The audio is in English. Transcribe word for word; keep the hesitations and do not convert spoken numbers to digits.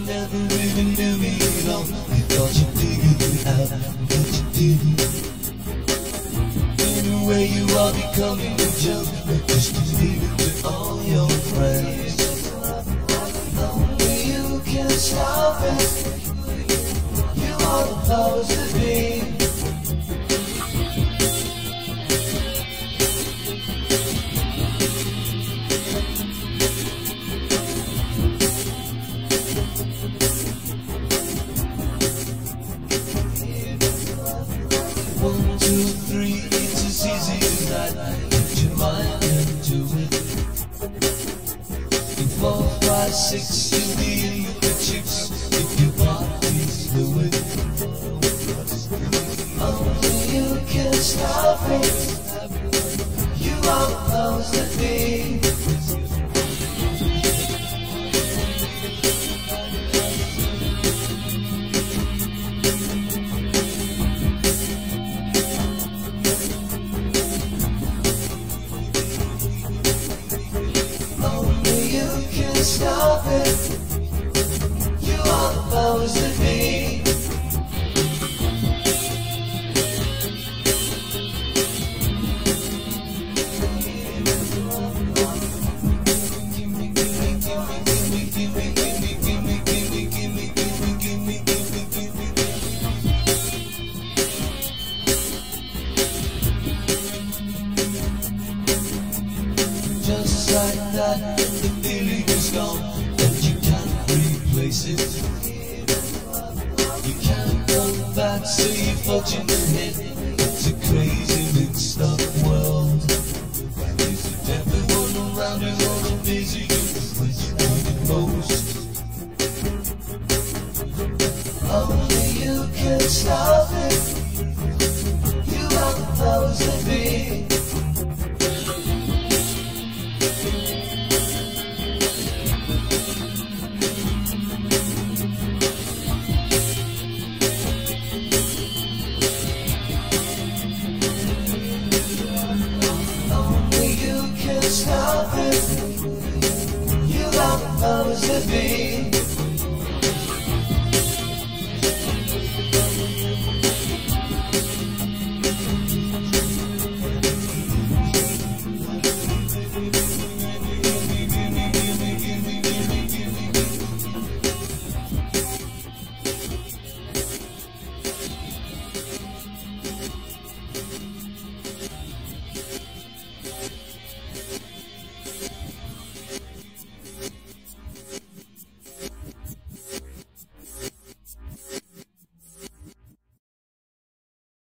never even knew me at all. You thought you figured it out, but you didn't. In a way you are becoming a joke, just believe it to all your friends. Only you can stop it. You are the powers that be. One, two, three, it's as easy as that. Put your mind into it. In four, five, six, you'll be in with the chicks if your body's fluid. Only you can stop it. You are the powers that be. Stop it. You are the powers that be. Just like that, the feeling is gone, and you can't replace it. You can't come back, so you're forging ahead. It's a crazy mixed up world. Is it everyone around you or busy you when you need it most? Only you can stop it. You are the powers that be. Stop it. You are the powers that be.